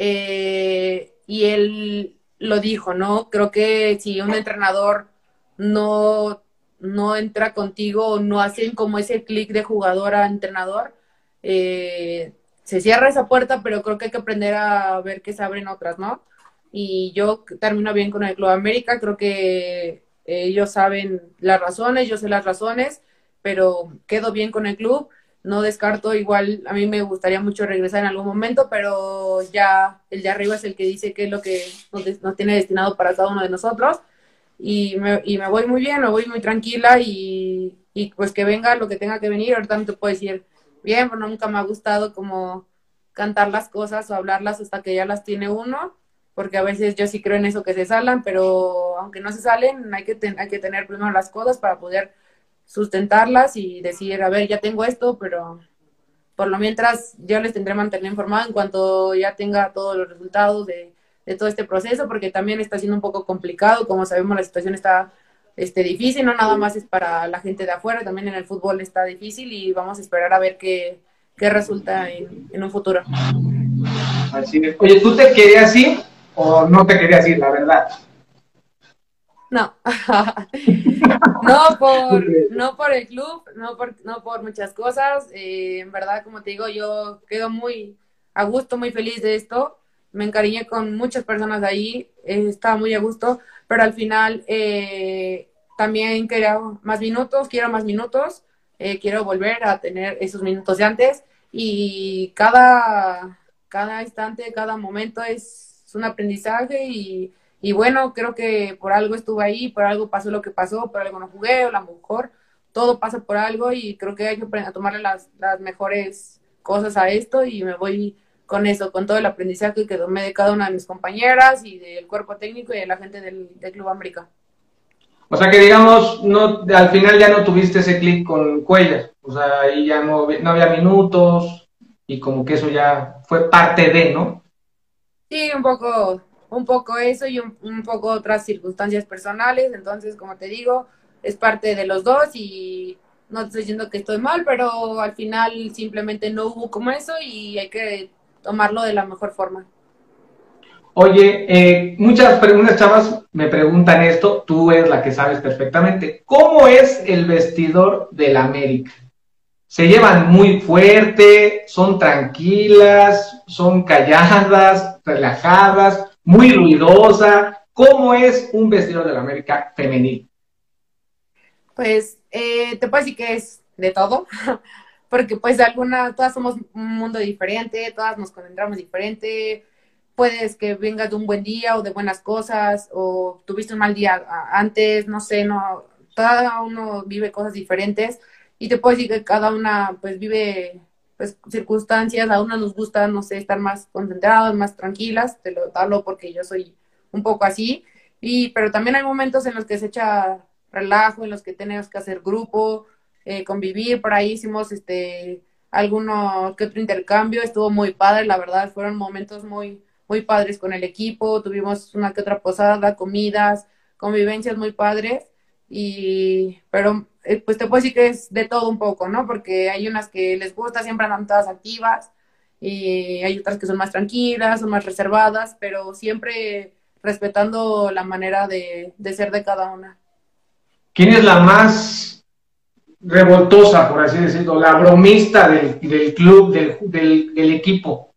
eh, y él lo dijo, ¿no? Creo que si un entrenador no, no entra contigo o no hacen como ese clic de jugador a entrenador, eh, se cierra esa puerta, pero creo que hay que aprender a ver que se abren otras, ¿no? Y yo termino bien con el Club América, creo que ellos saben las razones, yo sé las razones, pero quedo bien con el club. No descarto, igual a mí me gustaría mucho regresar en algún momento, pero ya el de arriba es el que dice qué es lo que nos, nos tiene destinado para cada uno de nosotros. Y me, y me voy muy bien, me voy muy tranquila y, y pues que venga lo que tenga que venir. Ahorita no te puedo decir, bien, pero nunca me ha gustado como cantar las cosas o hablarlas hasta que ya las tiene uno, porque a veces yo sí creo en eso que se salan, pero aunque no se salen, hay que, ten, hay que tener primero las cosas para poder sustentarlas y decir, a ver, ya tengo esto, pero por lo mientras yo les tendré mantener informado en cuanto ya tenga todos los resultados de, de todo este proceso, porque también está siendo un poco complicado, como sabemos la situación está este, difícil, no nada más es para la gente de afuera, también en el fútbol está difícil y vamos a esperar a ver qué, qué resulta en, en un futuro. Así es. Oye, ¿tú te querías ir o no te querías ir, la verdad? No, no por, no por el club, no por, no por muchas cosas. Eh, en verdad, como te digo, yo quedo muy a gusto, muy feliz de esto. Me encariñé con muchas personas de ahí, eh, estaba muy a gusto, pero al final eh, también quiero más minutos, quiero más minutos, eh, quiero volver a tener esos minutos de antes y cada, cada instante, cada momento es un aprendizaje y y bueno, creo que por algo estuve ahí, por algo pasó lo que pasó, por algo no jugué, o a lo mejor todo pasa por algo y creo que hay que aprender a tomarle las, las mejores cosas a esto y me voy con eso, con todo el aprendizaje que tomé de cada una de mis compañeras y del cuerpo técnico y de la gente del, del Club América. O sea que digamos, no, al final ya no tuviste ese clic con Cuellar, o sea, ahí ya no, no había minutos y como que eso ya fue parte de, ¿no? Sí, un poco, un poco eso y un, un poco otras circunstancias personales, entonces como te digo, es parte de los dos y no te estoy diciendo que estoy mal, pero al final simplemente no hubo como eso y hay que tomarlo de la mejor forma. Oye, eh, muchas, muchas chavas me preguntan esto, tú eres la que sabes perfectamente. ¿Cómo es el vestidor del América? ¿Se llevan muy fuerte? ¿Son tranquilas? ¿Son calladas? ¿Relajadas? ¿Muy ruidosa? ¿Cómo es un vestidor del América femenil? Pues eh, te puedo decir que es de todo, porque pues algunas, todas somos un mundo diferente, todas nos concentramos diferente, puedes que vengas de un buen día o de buenas cosas, o tuviste un mal día antes, no sé, no, cada uno vive cosas diferentes, y te puedo decir que cada una pues vive pues circunstancias, a unas nos gusta, no sé, estar más concentradas, más tranquilas, te lo hablo porque yo soy un poco así, y pero también hay momentos en los que se echa relajo, en los que tenemos que hacer grupo, eh, convivir, por ahí hicimos este alguno que otro intercambio, estuvo muy padre, la verdad, fueron momentos muy, muy padres con el equipo, tuvimos una que otra posada, comidas, convivencias muy padres, y pero eh, pues te puedo decir que es de todo un poco, ¿no? Porque hay unas que les gusta, siempre andan todas activas, y hay otras que son más tranquilas, son más reservadas, pero siempre respetando la manera de, de ser de cada una. ¿Quién es la más revoltosa, por así decirlo, la bromista del, del club, del, del, del equipo?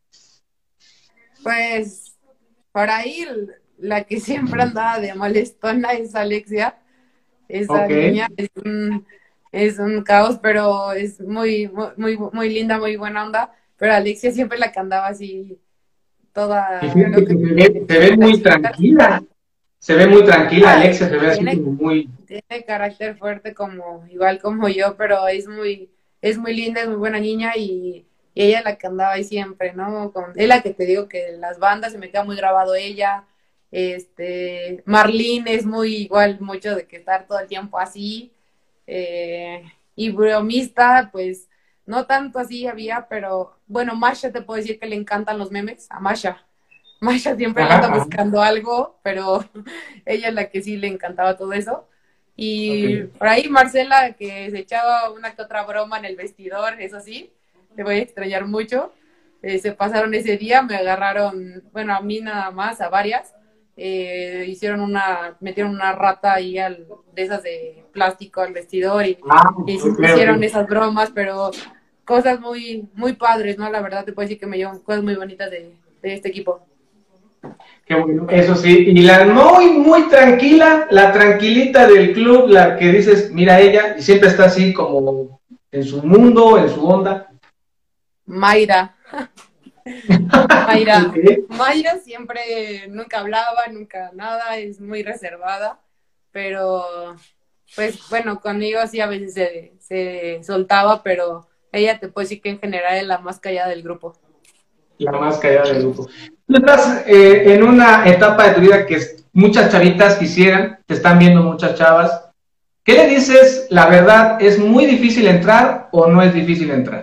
Pues por ahí la que siempre andaba de molestona es Alexia. Esa Ok. niña es un, es un caos, pero es muy, muy, muy linda, muy buena onda. Pero Alexia siempre la que andaba así, Y toda fíjate loca. que se ve, se ve Las muy chicas, tranquila, se ve muy tranquila, ah, Alexia se ve así tiene, como muy... tiene carácter fuerte como, igual como yo, pero es muy, es muy linda, es muy buena niña y, y ella es la que andaba ahí siempre, ¿no? Con, es la que te digo que las bandas se me queda muy grabado ella. Este, Marlene es muy igual, mucho de que estar todo el tiempo así. Eh, y bromista, pues no tanto así había, pero bueno, Masha te puedo decir que le encantan los memes, a Masha. Masha siempre le Ajá, anda ajá, buscando algo, pero ella es la que sí le encantaba todo eso. ok. Y por ahí Marcela, que se echaba una que otra broma en el vestidor, eso sí, te voy a extrañar mucho. Eh, se pasaron ese día, me agarraron, bueno, a mí nada más, a varias. Eh, hicieron una, metieron una rata ahí al, de esas de plástico al vestidor y, Ah, y ok, hicieron ok. esas bromas, pero cosas muy, muy padres, ¿no? La verdad te puedo decir que me llevan cosas muy bonitas de, de este equipo. Qué bueno, eso sí. Y la muy, muy tranquila, la tranquilita del club, la que dices, mira ella, y siempre está así como en su mundo, en su onda. Mayra, Mayra, Ok. Mayra siempre nunca hablaba, nunca nada, es muy reservada, pero pues bueno, conmigo sí a veces se, se soltaba, pero ella te puede decir que en general es la más callada del grupo. La más callada del grupo. Tú estás eh, en una etapa de tu vida que muchas chavitas quisieran, te están viendo muchas chavas. ¿Qué le dices? La verdad, ¿es muy difícil entrar o no es difícil entrar?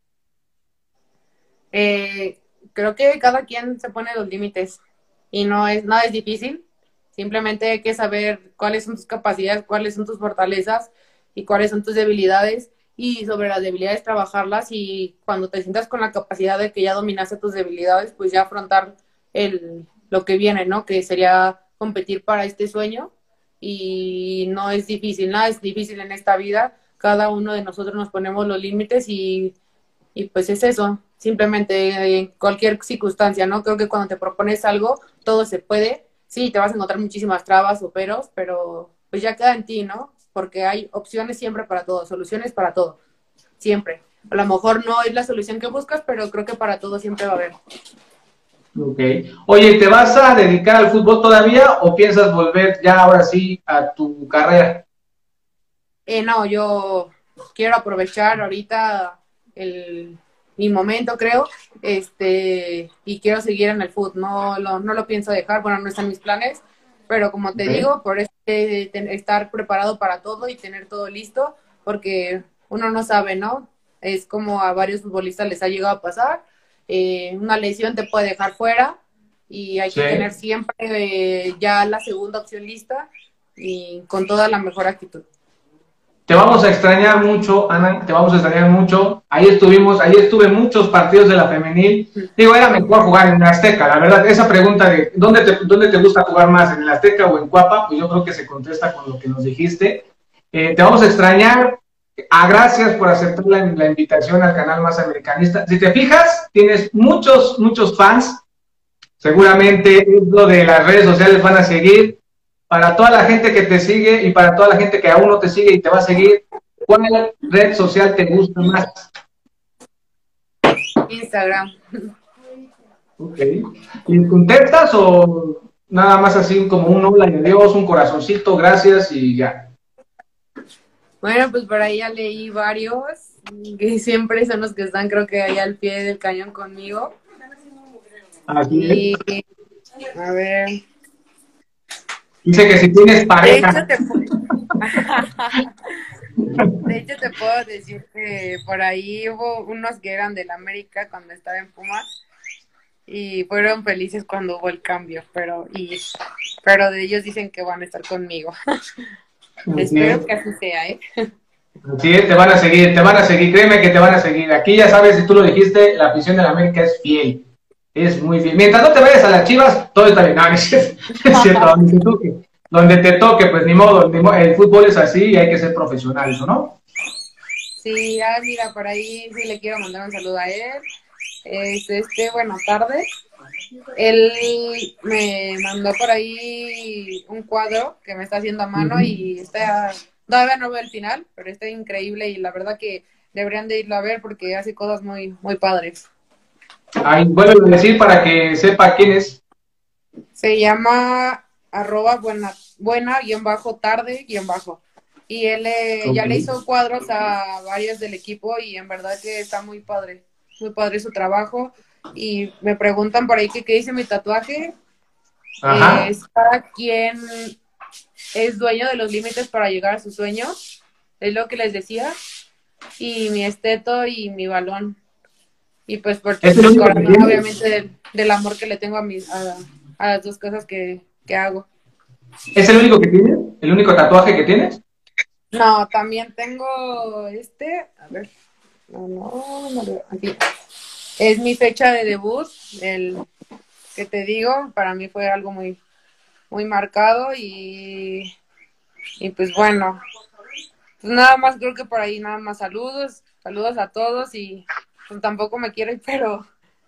Eh, Creo que cada quien se pone los límites y no es nada es difícil. Simplemente hay que saber cuáles son tus capacidades, cuáles son tus fortalezas y cuáles son tus debilidades y sobre las debilidades trabajarlas y cuando te sientas con la capacidad de que ya dominaste tus debilidades, pues ya afrontar el, lo que viene, ¿no? Que sería competir para este sueño y no es difícil, nada es difícil en esta vida. Cada uno de nosotros nos ponemos los límites y y pues es eso, simplemente en cualquier circunstancia, ¿no? Creo que cuando te propones algo, todo se puede. Sí, te vas a encontrar muchísimas trabas o peros, pero pues ya queda en ti, ¿no? Porque hay opciones siempre para todo, soluciones para todo, siempre. A lo mejor no es la solución que buscas, pero creo que para todo siempre va a haber. Ok. Oye, ¿te vas a dedicar al fútbol todavía o piensas volver ya ahora sí a tu carrera? Eh, no, yo quiero aprovechar ahorita el, mi momento, creo, este, y quiero seguir en el fútbol. No lo, no lo pienso dejar, bueno, no están mis planes, pero como te Okay. digo, por este, estar preparado para todo y tener todo listo, porque uno no sabe, ¿no? Es como a varios futbolistas les ha llegado a pasar, eh, una lesión te puede dejar fuera y hay Sí. que tener siempre eh, ya la segunda opción lista y con toda la mejor actitud. Te vamos a extrañar mucho, Ana, te vamos a extrañar mucho. Ahí estuvimos, ahí estuve en muchos partidos de la femenil. Digo, era mejor jugar en la Azteca, la verdad. Esa pregunta de ¿dónde te, dónde te gusta jugar más, en el Azteca o en Cuapa? Pues yo creo que se contesta con lo que nos dijiste. Eh, te vamos a extrañar. Ah, gracias por aceptar la, la invitación al canal Más Americanista. Si te fijas, tienes muchos, muchos fans. Seguramente lo de las redes sociales van a seguir. Para toda la gente que te sigue y para toda la gente que aún no te sigue y te va a seguir, ¿cuál red social te gusta más? Instagram. Ok. ¿Y contestas o nada más así como un hola y adiós, un corazoncito, gracias y ya? Bueno, pues por ahí ya leí varios, que siempre son los que están, creo que ahí al pie del cañón conmigo. Así y, es. A ver. Dice que si tienes pareja. De hecho, te, de hecho, te puedo decir que por ahí hubo unos que eran del América cuando estaba en Pumas y fueron felices cuando hubo el cambio, pero y pero de ellos dicen que van a estar conmigo. Espero es. que así sea, ¿eh? Así es, te van a seguir, te van a seguir, créeme que te van a seguir. Aquí ya sabes, si tú lo dijiste, la afición del América es fiel. Es muy fiel. Mientras no te vayas a las Chivas, todo está bien. No, es cierto, es cierto, donde te toque. Donde te toque, pues ni modo, ni modo, el fútbol es así y hay que ser profesional, ¿no? Sí, ah, mira, por ahí sí le quiero mandar un saludo a él. Este, este buenas tardes. Él me mandó por ahí un cuadro que me está haciendo a mano uh-huh. y está, todavía no veo el final, pero está increíble y la verdad que deberían de irlo a ver porque hace cosas muy, muy padres. Ay, vuelvo a decir para que sepa quién es. Se llama arroba buena, buena guión bajo tarde guión bajo. Y él eh, okay. ya le hizo cuadros a varios del equipo y en verdad que está muy padre, muy padre su trabajo. Y me preguntan por ahí que qué dice mi tatuaje. Eh, es para quien es dueño de los límites para llegar a sus sueños. Es lo que les decía. Y mi esteto y mi balón. Y pues por todo el corazón, obviamente, del, del amor que le tengo a, mis, a, a las dos cosas que, que hago. ¿Es el único que tienes? ¿El único tatuaje que tienes? No, también tengo este. A ver. No, no, no, aquí. Es mi fecha de debut, el que te digo, para mí fue algo muy, muy marcado y, y pues bueno, pues nada más creo que por ahí nada más saludos, saludos a todos y pues tampoco me quiero ir, pero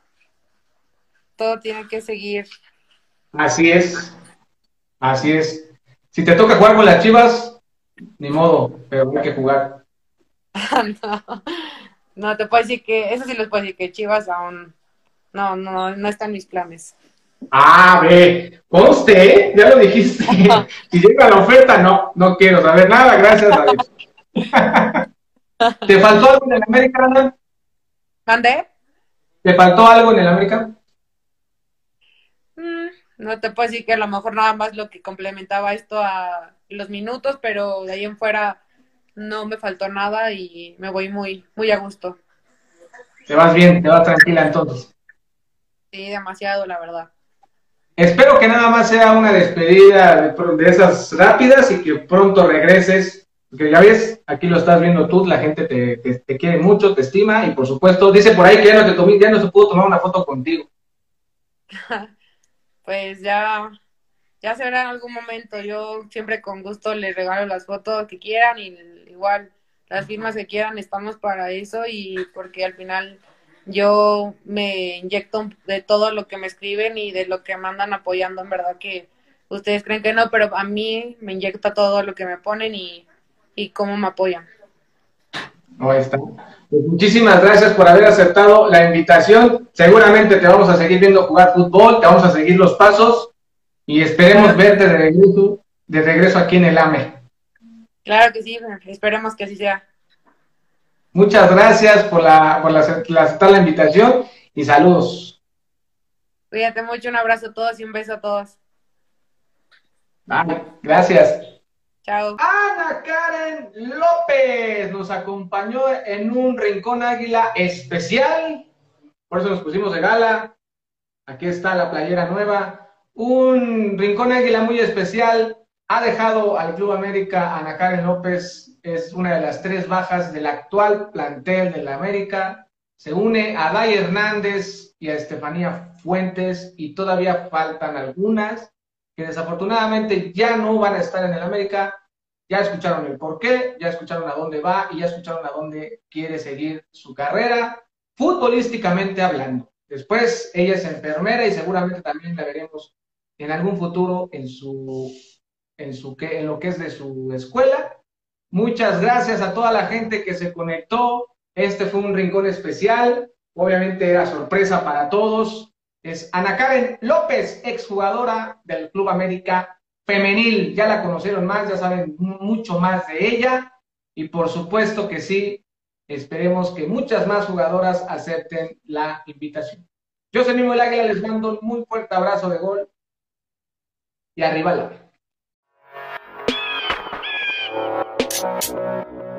todo tiene que seguir. Así es, así es. Si te toca jugar con las Chivas, ni modo, pero hay que jugar. no. No, te puedo decir que, eso sí les puedo decir que Chivas aún, no, no, no están mis planes. Ah, ve, conste, ya lo dijiste. Si llega la oferta, no, no quiero saber nada, gracias a Dios. ¿Te faltó algo en el América, Ana? ¿Mandé? ¿Te faltó algo en el América? Mm, no te puedo decir que a lo mejor nada más lo que complementaba esto a los minutos, pero de ahí en fuera no me faltó nada y me voy muy, muy a gusto. Te vas bien, te vas tranquila entonces. Sí, demasiado, la verdad. Espero que nada más sea una despedida de, de esas rápidas y que pronto regreses, porque ya ves, aquí lo estás viendo tú, la gente te, te, te quiere mucho, te estima y por supuesto, dice por ahí que ya no, te tomé, ya no se pudo tomar una foto contigo. Pues ya... Ya se verá en algún momento, yo siempre con gusto les regalo las fotos que quieran y igual las firmas que quieran, estamos para eso y porque al final yo me inyecto de todo lo que me escriben y de lo que me andan apoyando, en verdad que ustedes creen que no, pero a mí me inyecta todo lo que me ponen y, y cómo me apoyan. Ahí está. Pues muchísimas gracias por haber aceptado la invitación, seguramente te vamos a seguir viendo jugar fútbol, te vamos a seguir los pasos. Y esperemos verte de regreso, de regreso aquí en el A M E. Claro que sí, esperemos que así sea. Muchas gracias por, la, por la, la, aceptar la invitación y saludos. Cuídate mucho, un abrazo a todos y un beso a todos. Vale, gracias. Chao. Ana Karen López nos acompañó en un Rincón Águila especial, por eso nos pusimos de gala. Aquí está la playera nueva. Un Rincón Águila muy especial. Ha dejado al Club América. Ana Karen López es una de las tres bajas del actual plantel de la América. Se une a Day Hernández y a Estefanía Fuentes, y todavía faltan algunas que desafortunadamente ya no van a estar en el América. Ya escucharon el porqué, ya escucharon a dónde va y ya escucharon a dónde quiere seguir su carrera, futbolísticamente hablando. Después ella es enfermera y seguramente también la veremos en algún futuro en su, en su en lo que es de su escuela. Muchas gracias a toda la gente que se conectó. Este fue un rincón especial. Obviamente era sorpresa para todos. Es Ana Karen López, exjugadora del Club América Femenil. Ya la conocieron más, ya saben mucho más de ella. Y por supuesto que sí, esperemos que muchas más jugadoras acepten la invitación. Yo soy Mimo el Águila, les mando un muy fuerte abrazo de gol y arriba la.